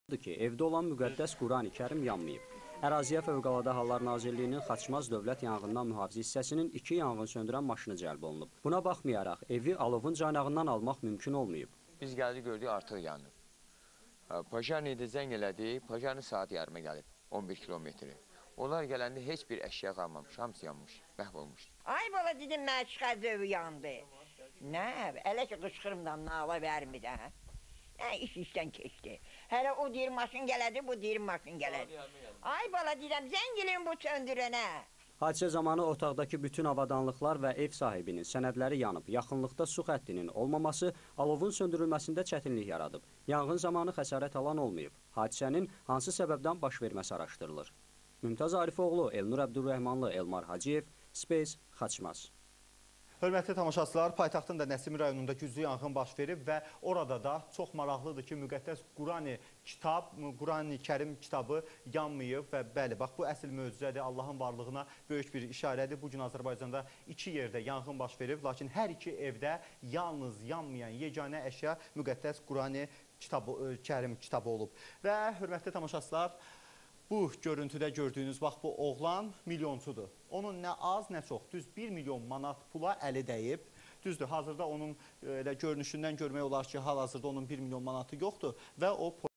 ki, evdə olan müqəddəs Qurani Kərim yanmayıb. Əraziyə Fövqəladə Hallar Nazirliyinin Xaçmaz Dövlət Yanğından Mühafizə hissəsinin 2 yanğın söndürən maşını cəlb olunub. Buna baxmayaraq, evi alovun caynağından almaq mümkün olmayıb. Biz gəldik, gördük, artıq yanıb. Pajarniydə zəng elədik, pajarni saat yarıma gəlib, 11 kilometri. Onlar gələndə heç bir əşya qalmamış, hamısı yanmış, məhv olmuş. Ay bala dedim, mən çıxar dövü yandı. Nə, elə ki qışqırımdan nala vermədən. İş işdən keçdi. Hələ o deyir maşın gələdi, bu deyir maşın gələdi. Ay bala deyirəm, zəng eləyim bu söndürənə. Hadisə zamanı otaqdakı bütün avadanlıqlar və ev sahibinin sənədləri yanıb. Yaxınlıqda su xəttinin olmaması alovun söndürülməsində çətinlik yaradıb. Yanğın zamanı xəsarət alan olmayıb. Hadisənin hansı səbəbdən baş verməsi araşdırılır. Mümtaz Arifoğlu, Elnur Əbdurrəhmanlı, Elmar Hacıyev, Space, Xaçmaz. Hörmətli tamaşaçılar, paytaxtın da Nəsimi rayonunda güclü yanğın baş verib və orada da çox maraqlıdır ki, müqəddəs Qurani Kərim kitabı yanmayıb və bəli, bax bu əsl möcüzədir, Allahın varlığına böyük bir işarədir. Bugün Azərbaycanda 2 yerdə yanğın baş verib, lakin hər iki evdə yalnız yanmayan yeganə əşya müqəddəs Qurani Kərim kitabı olub. Və hörmətli tamaşaçılar, bu görüntüdə gördüyünüz bax bu oğlan milyonçudur. Onun nə az, nə çox, düz 1 milyon manat pula əli dəyib. Düzdür, hazırda onun görünüşündən görmək olar ki, hal-hazırda onun 1 milyon manatı yoxdur və o